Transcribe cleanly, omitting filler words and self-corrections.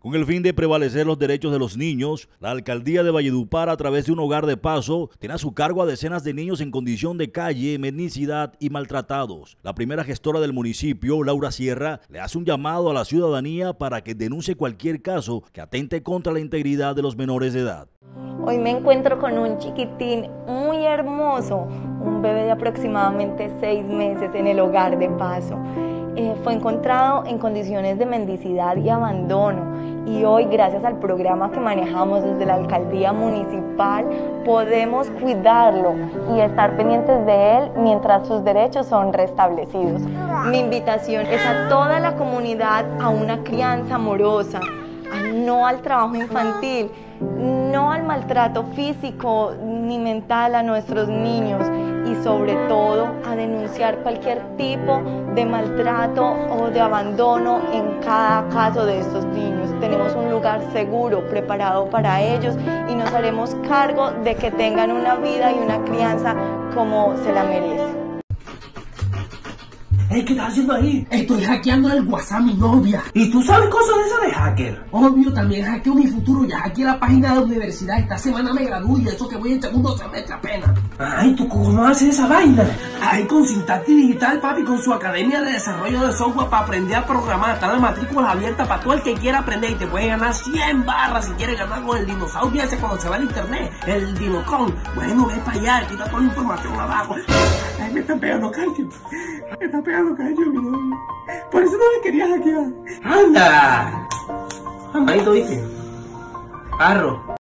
Con el fin de prevalecer los derechos de los niños, la alcaldía de Valledupar, a través de un hogar de paso, tiene a su cargo a decenas de niños en condición de calle, mendicidad y maltratados. La primera gestora del municipio, Laura Sierra, le hace un llamado a la ciudadanía para que denuncie cualquier caso que atente contra la integridad de los menores de edad. Hoy me encuentro con un chiquitín muy hermoso, un bebé de aproximadamente 6 meses en el hogar de paso. Fue encontrado en condiciones de mendicidad y abandono, y hoy, gracias al programa que manejamos desde la alcaldía municipal, podemos cuidarlo y estar pendientes de él mientras sus derechos son restablecidos. Mi invitación es a toda la comunidad a una crianza amorosa, no al trabajo infantil, no al maltrato físico ni mental a nuestros niños, y sobre todo a denunciar cualquier tipo de maltrato o de abandono en cada caso de estos niños. Tenemos un lugar seguro, preparado para ellos, y nos haremos cargo de que tengan una vida y una crianza como se la merecen. Hey, ¿qué estás haciendo ahí? Estoy hackeando el WhatsApp a mi novia. ¿Y tú sabes cosas de eso de hacker? Obvio, también hackeo mi futuro. Ya hackeé la página de la universidad. Esta semana me gradúo y eso que voy en segundo semestre apenas. Ay, ¿tú cómo haces esa vaina? Ay, con Sintaxis Digital, papi, con su academia de desarrollo de software para aprender a programar. Están las matrículas abiertas para todo el que quiera aprender, y te puedes ganar 100 barras si quieres ganar con el dinosaurio ese cuando se va al internet, el Dinocon. Bueno, ve para allá, aquí está toda la información abajo. Ay, me está pegando calcio. Me está pegando calcio, mi novio. Por eso no me quería hackear. ¡Anda! Amadito, ¿viste? Arro.